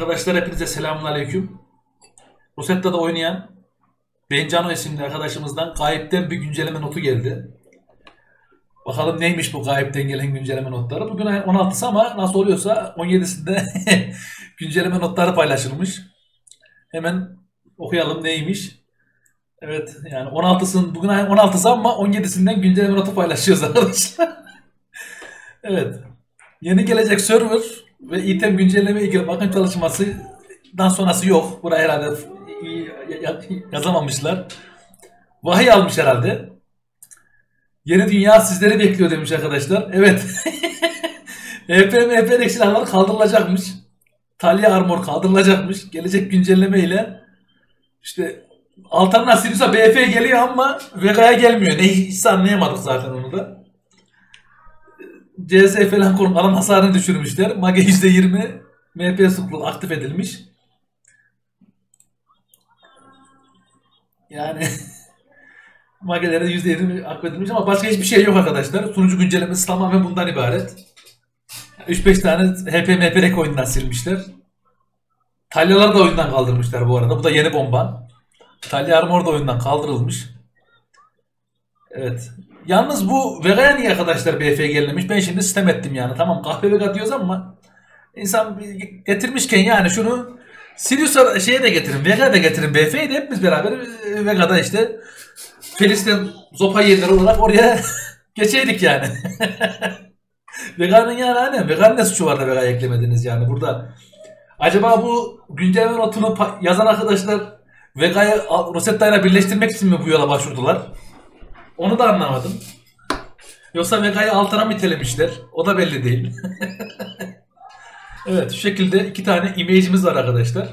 Arkadaşlar hepinize selamünaleyküm. Rosetta'da oynayan Bencano isimli arkadaşımızdan gayipten bir güncelleme notu geldi. Bakalım neymiş bu gayipten gelen güncelleme notları. Bugün 16'sı ama nasıl oluyorsa 17'sinde güncelleme notları paylaşılmış. Hemen okuyalım neymiş. Evet yani 16'sının bugün 16'sı ama 17'sinden güncelleme notu paylaşıyoruz arkadaşlar. Evet. Yeni gelecek server ve item güncelleme ilgili bakım çalışmasından sonrası yok. Buraya herhalde yazamamışlar. Vahiy almış herhalde. Yeni dünya sizleri bekliyor demiş arkadaşlar. Evet. EP silahlar kaldırılacakmış. Talia Armor kaldırılacakmış. Gelecek güncelleme ile işte Altan'la Sirius'a BF geliyor ama Vega'ya gelmiyor. Ne hiç anlayamadık zaten onu da. CS falan kurum alan hasarını düşürmüşler. Mage %20 MP sıklığı aktif edilmiş. Yani Mage'lere %20 aktif edilmiş ama başka hiçbir şey yok arkadaşlar. Sunucu güncellemesi tamamen bundan ibaret. 3-5 tane HP MP oyundan silmişler. Talyaları da oyundan kaldırmışlar bu arada. Bu da yeni bomba. Talya Armor da oyundan kaldırılmış. Evet. Yalnız bu Vega'ya niye arkadaşlar BF gelememiş? Ben şimdi sistem ettim yani. Tamam kahve Vega diyoruz ama insan getirmişken yani şunu Sirius'a şeye de getirin. Vega'ya da getirin. BF'yi de hepimiz beraber Vega'da işte Felis'ten Zopa yerleri olarak oraya geçeydik yani. Vega'nın yani hani Vega'nın ne suçu var da Vega'ya eklemediniz yani burada. Acaba bu güncelleme notunu yazan arkadaşlar Vega'yı Rosetta'yla birleştirmek için mi bu yola başvurdular? Onu da anlamadım. Yoksa Vega'yı altına mı itelemişler? O da belli değil. Evet şu şekilde iki tane image'imiz var arkadaşlar.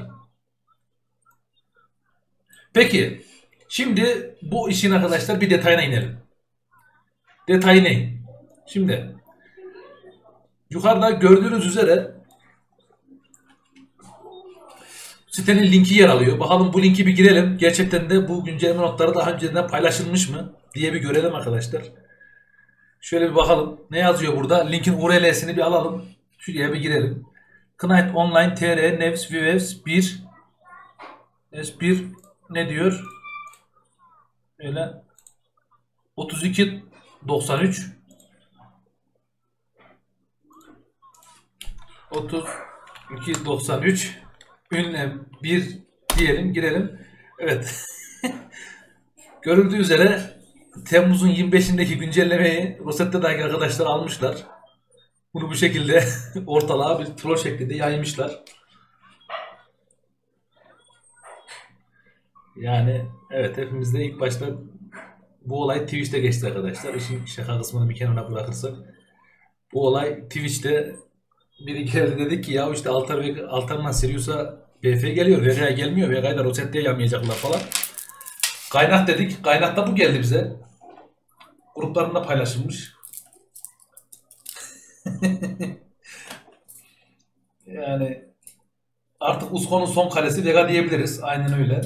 Peki şimdi bu işin arkadaşlar bir detayına inelim. Detayı ne? Şimdi yukarıda gördüğünüz üzere sitenin linki yer alıyor. Bakalım bu linki bir girelim. Gerçekten de bu güncelleme notları daha önceden paylaşılmış mı diye bir görelim arkadaşlar. Şöyle bir bakalım. Ne yazıyor burada? Linkin URL'sini bir alalım. Şuraya bir girelim. Knight Online TR Nevs Vives 1 S1 ne diyor? Öyle 3293 3293 ünlem 1 diyelim girelim. Evet. Görüldüğü üzere Temmuz'un 25'indeki güncellemeyi Rosetta'daki arkadaşlar almışlar. Bunu bu şekilde ortalığa bir troll şeklinde yaymışlar. Yani evet hepimiz de ilk başta bu olay Twitch'te geçti arkadaşlar. İşin şaka kısmını bir kenara bırakırsak. Bu olay Twitch'te biri geldi dedi ki ya işte Altar'la Sirius'a BF geliyor. Vega'ya gelmiyor. Vega'yı da Rosetta'ya yamayacaklar falan. Kaynak dedik. Kaynakta bu geldi bize. Gruplarında paylaşılmış. Yani artık Usko'nun son kalesi Vega diyebiliriz. Aynen öyle.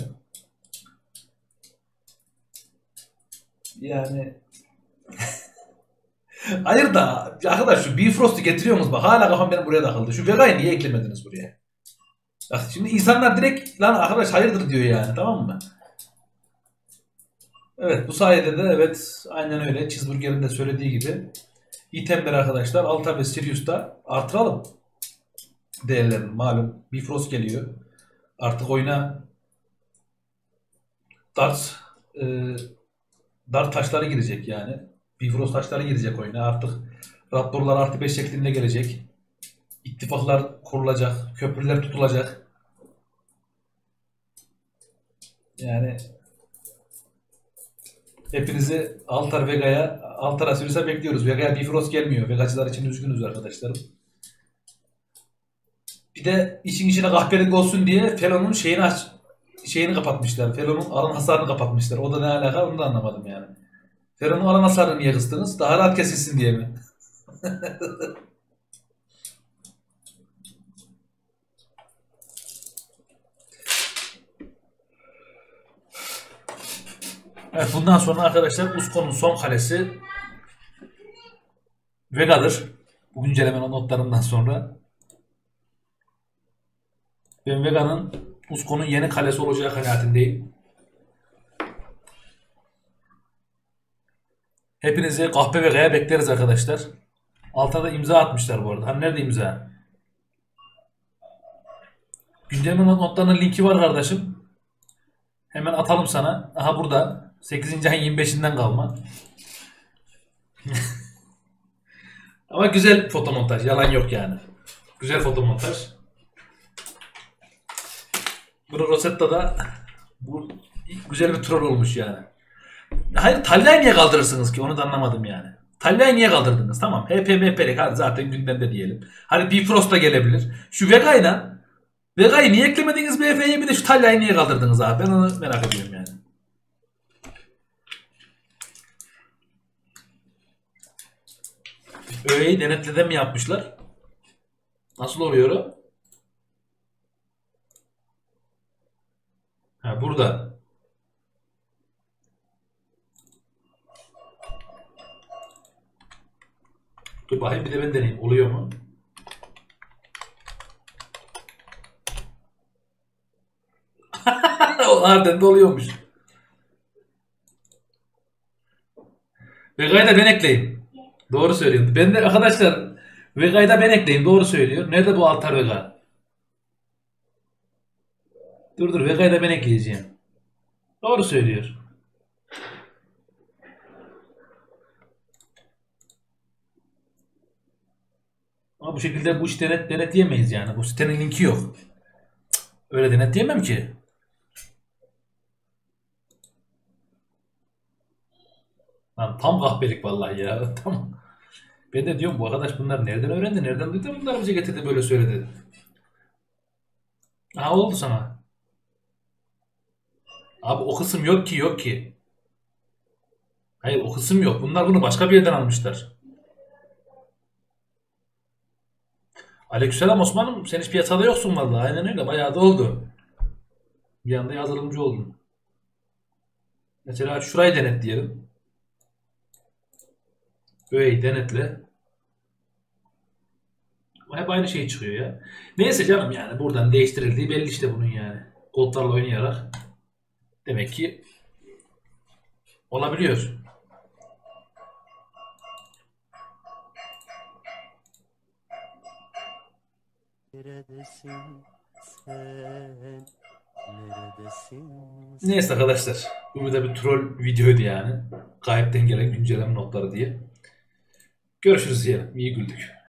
Yani hayır da arkadaş şu Bifrost'u getiriyor musunuz? Bak hala kafam benim buraya takıldı. Şu Vega'yı niye eklemediniz buraya? Bak şimdi insanlar direkt lan arkadaş hayırdır diyor yani tamam mı? Evet bu sayede de evet aynen öyle Cheeseburger'in de söylediği gibi itemleri arkadaşlar Altar ve Sirius'ta artıralım. Değerlerini malum Bifrost geliyor. Artık oyuna dart dart taşları girecek yani. Bifrost taşları girecek oyuna. Artık Raptorlar artı 5 şeklinde gelecek. İttifaklar kurulacak. Köprüler tutulacak. Yani hepinizi Altar Vega'ya, Altar'a Sirius'a bekliyoruz. Vega'ya Bifrost gelmiyor. Vegacılar için üzgünüz arkadaşlarım. Bir de işin içine kahpelik olsun diye Felon'un şeyini kapatmışlar. Felon'un alan hasarını kapatmışlar. O da ne alaka onu da anlamadım yani. Felon'un alan hasarını niye kıstınız? Daha rahat kesilsin diye mi? Evet bundan sonra arkadaşlar Usko'nun son kalesi Vega'dır. Bu güncelleme notlarından sonra. Ben Vega'nın Usko'nun yeni kalesi olacağı kanaatindeyim. Hepinizi kahpe Vega'ya bekleriz arkadaşlar. Altına da imza atmışlar bu arada. Hani nerede imza? Güncelleme notlarının linki var kardeşim. Hemen atalım sana. Aha burada. 8. ayın 25'inden kalma. Ama güzel fotomontaj. Yalan yok yani. Güzel fotomontaj. Bunu Rosetta'da bu güzel bir troll olmuş yani. Hayır, Talya'yı niye kaldırırsınız ki? Onu da anlamadım yani. Talya'yı niye kaldırdınız? Tamam. HPMP'lik hadi zaten gündemde diyelim. Hadi Bifrost da gelebilir. Şu Vega'yı niye eklemediniz BF'ye, bir de şu Talya'yı niye kaldırdınız abi? Ben onu merak ediyorum yani. Öğeyi denetleden mi yapmışlar? Nasıl oluyor o? Ha, burada. Dur bakayım bir de ben deneyeyim. Oluyor mu? Harbiden de oluyormuş. Vega'yı da ben ekleyeyim. Doğru söylüyorsun. Ben de arkadaşlar Vega'yı da ben ekleyeyim. Doğru söylüyor. Nerede bu altar Vega? Dur Vega'yı da ben ekleyeceğim. Doğru söylüyor. Ama bu şekilde bu işi denetleyemeyiz yani. Bu sitenin linki yok. Öyle denetleyemem ki. Lan tam kahpelik vallahi ya. Tam. Ben de diyorum bu arkadaş bunlar nereden öğrendi? Nereden duydu bunlar bize getirdi böyle söyledi. Ha oldu sana. Abi o kısım yok ki. Hayır o kısım yok. Bunlar bunu başka bir yerden almışlar. Aleykümselam Osman'ım. Sen hiç piyasada yoksun vallahi. Aynen öyle. Bayağı da oldu. Bir anda yazılımcı oldun. Mesela şurayı denetleyelim. Öğeyi denetle. Hep aynı şey çıkıyor ya. Neyse canım yani buradan değiştirildiği belli işte bunun yani. Kodlarla oynayarak. Demek ki olabiliyor. Neredesin sen? Neredesin Neyse sen? arkadaşlar. Bu da bir troll videoydu yani. Gayipten gelen güncelleme notları diye. Görüşürüz diyelim. İyi güldük.